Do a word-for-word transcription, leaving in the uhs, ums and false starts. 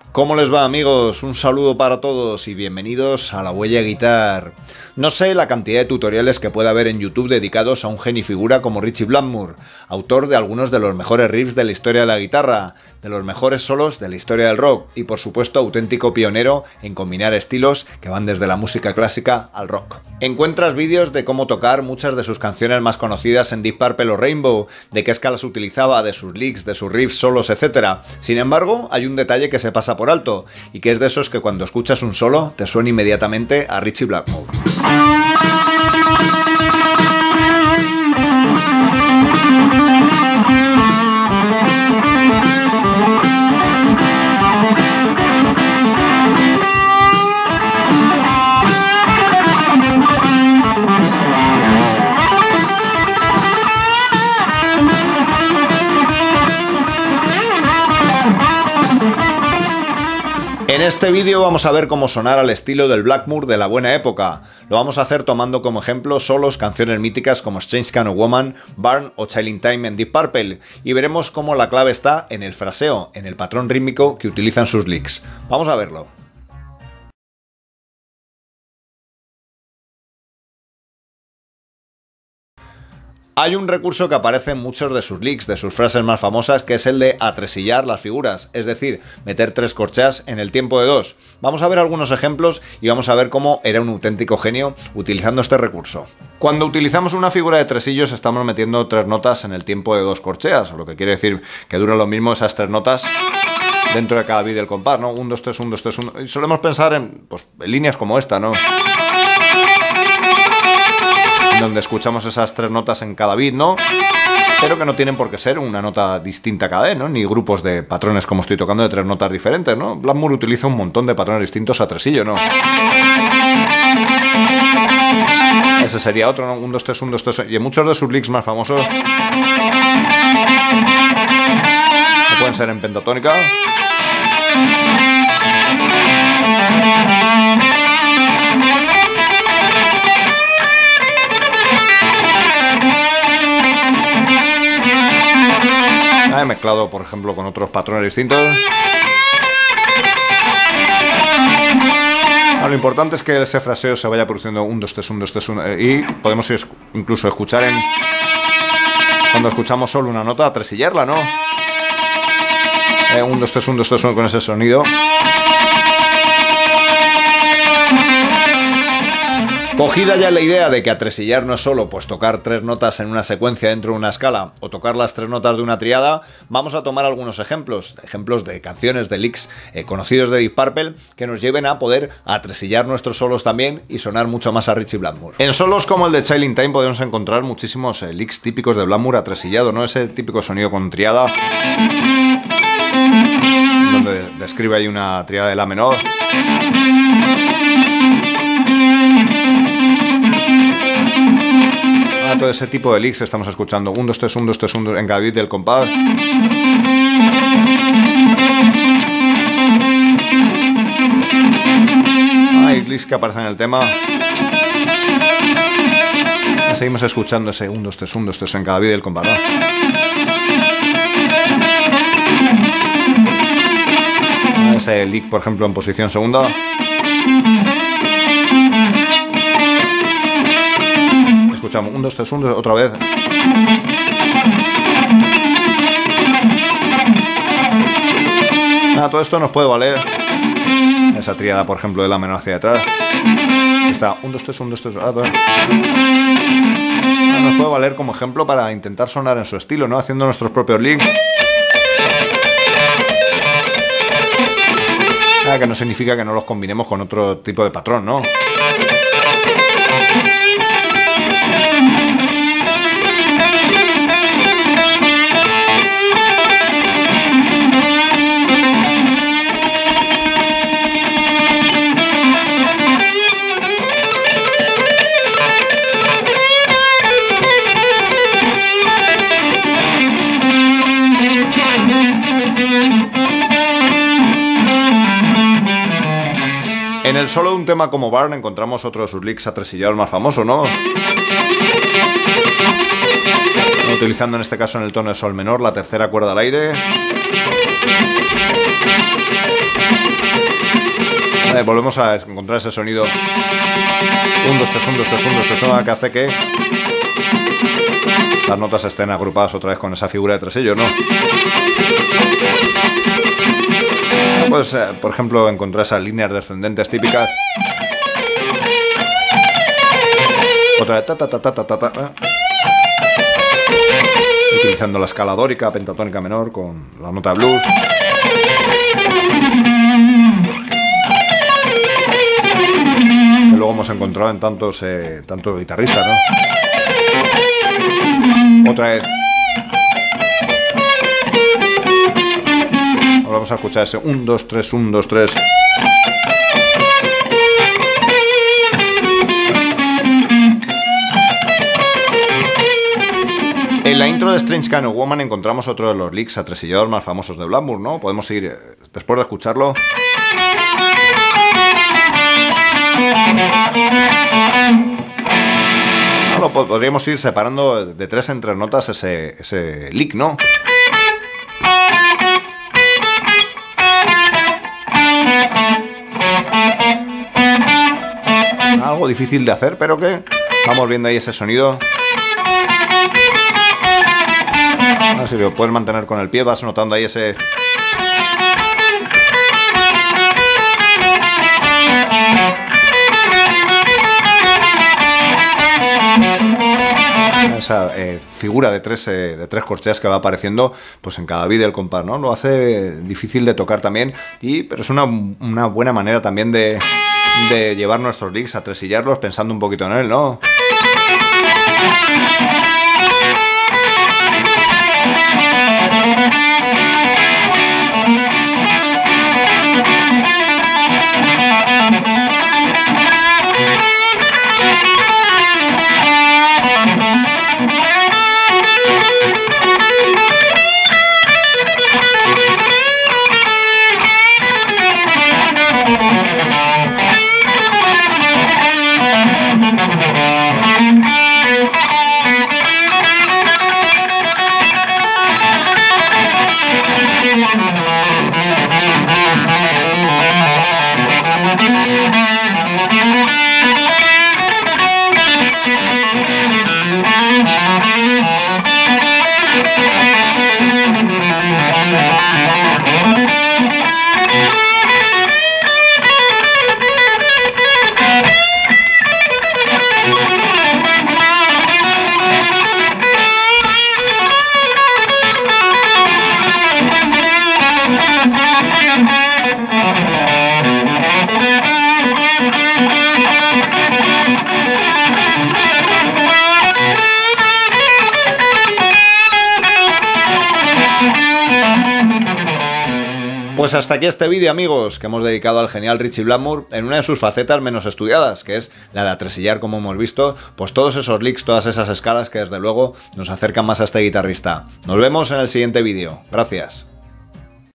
¿Cómo les va, amigos? Un saludo para todos y bienvenidos a La Huella Guitar. No sé la cantidad de tutoriales que puede haber en YouTube dedicados a un genio y figura como Ritchie Blackmore, autor de algunos de los mejores riffs de la historia de la guitarra, de los mejores solos de la historia del rock y, por supuesto, auténtico pionero en combinar estilos que van desde la música clásica al rock. Encuentras vídeos de cómo tocar muchas de sus canciones más conocidas en Deep Purple o Rainbow, de qué escalas utilizaba, de sus licks, de sus riffs, solos, etcétera. Sin embargo, hay un detalle que se pasa por alto, y que es de esos que cuando escuchas un solo te suena inmediatamente a Ritchie Blackmore. En este vídeo vamos a ver cómo sonar al estilo del Blackmore de la buena época. Lo vamos a hacer tomando como ejemplo solos canciones míticas como Strange Kind of Woman, Burn o Child in Time en Deep Purple, y veremos cómo la clave está en el fraseo, en el patrón rítmico que utilizan sus licks. Vamos a verlo. Hay un recurso que aparece en muchos de sus licks, de sus frases más famosas, que es el de atresillar las figuras, es decir, meter tres corcheas en el tiempo de dos. Vamos a ver algunos ejemplos y vamos a ver cómo era un auténtico genio utilizando este recurso. Cuando utilizamos una figura de tresillos estamos metiendo tres notas en el tiempo de dos corcheas, lo que quiere decir que duran lo mismo esas tres notas dentro de cada beat del compás, ¿no? un, dos, tres, un, dos, tres, uno. Y solemos pensar en, pues, en líneas como esta, ¿no? Donde escuchamos esas tres notas en cada beat, ¿no? Pero que no tienen por qué ser una nota distinta cada vez, ¿no? Ni grupos de patrones como estoy tocando de tres notas diferentes, ¿no? Blackmore utiliza un montón de patrones distintos a tresillo, ¿no? Ese sería otro, ¿no? un, dos, tres, un, dos, tres. Y en muchos de sus licks más famosos no pueden ser en pentatónica. He mezclado, por ejemplo, con otros patrones distintos. Ah, lo importante es que ese fraseo se vaya produciendo un, dos, tres, un, dos, tres, uno, y podemos incluso escuchar en cuando escuchamos solo una nota, tresillarla, ¿no? Eh, un, dos, tres, un, dos, tres, uno con ese sonido. Cogida ya la idea de que atresillar no es solo pues tocar tres notas en una secuencia dentro de una escala o tocar las tres notas de una triada, vamos a tomar algunos ejemplos, ejemplos de canciones, de licks eh, conocidos de Deep Purple que nos lleven a poder atresillar nuestros solos también y sonar mucho más a Ritchie Blackmore. En solos como el de Child in Time podemos encontrar muchísimos eh, licks típicos de Blackmore atresillado, ¿no? Ese típico sonido con triada, donde describe ahí una triada de La menor. Todo ese tipo de licks estamos escuchando un, dos, tres, un, dos, tres, un en cada beat del compás. Hay licks que aparecen en el tema. Y seguimos escuchando ese un, dos, tres, un, dos, tres en cada beat del compás, ¿no? Ese lick, por ejemplo, en posición segunda. Escuchamos un, dos, tres, uno, otra vez. Ah, todo esto nos puede valer. Esa triada, por ejemplo, de La menor hacia atrás. Está un, dos, tres, un, dos, tres. Ah, ah, nos puede valer como ejemplo para intentar sonar en su estilo, ¿no? Haciendo nuestros propios licks. Ah, que no significa que no los combinemos con otro tipo de patrón, ¿no? En el solo de un tema como Burn encontramos otro de sus licks atresillados más famosos, ¿no? Utilizando en este caso en el tono de sol menor la tercera cuerda al aire. volvemos a encontrar ese sonido un, dos, tres, un, dos, tres, un, dos, tres, uno, que hace que las notas estén agrupadas otra vez con esa figura de tresillo, ¿no? Pues, eh, por ejemplo, encontrar esas líneas descendentes típicas. Otra vez, ta, ta, ta, ta, ta, ta, ta, ¿eh? Utilizando la escala dórica, pentatónica menor con la nota blues. Que luego hemos encontrado en tantos, eh, tantos guitarristas, ¿no? Otra vez. Ahora vamos a escuchar ese uno, dos, tres, uno, dos, tres. En la intro de Strange Kind of Woman encontramos otro de los licks atresillador más famosos de Blackmore, ¿no? Podemos seguir, después de escucharlo. Bueno, podríamos ir separando de tres en tres notas ese, ese lick, ¿no? Algo difícil de hacer, pero que vamos viendo ahí ese sonido. Ah, si lo puedes mantener con el pie, vas notando ahí ese... esa eh, figura de tres, eh, de tres corcheas que va apareciendo pues en cada vídeo del compás, ¿no? Lo hace difícil de tocar también, y, pero es una, una buena manera también de, de llevar nuestros licks, a tresillarlos pensando un poquito en él, ¿no? Pues hasta aquí este vídeo, amigos, que hemos dedicado al genial Ritchie Blackmore en una de sus facetas menos estudiadas, que es la de atresillar, como hemos visto, pues todos esos licks, todas esas escalas que desde luego nos acercan más a este guitarrista. Nos vemos en el siguiente vídeo. Gracias.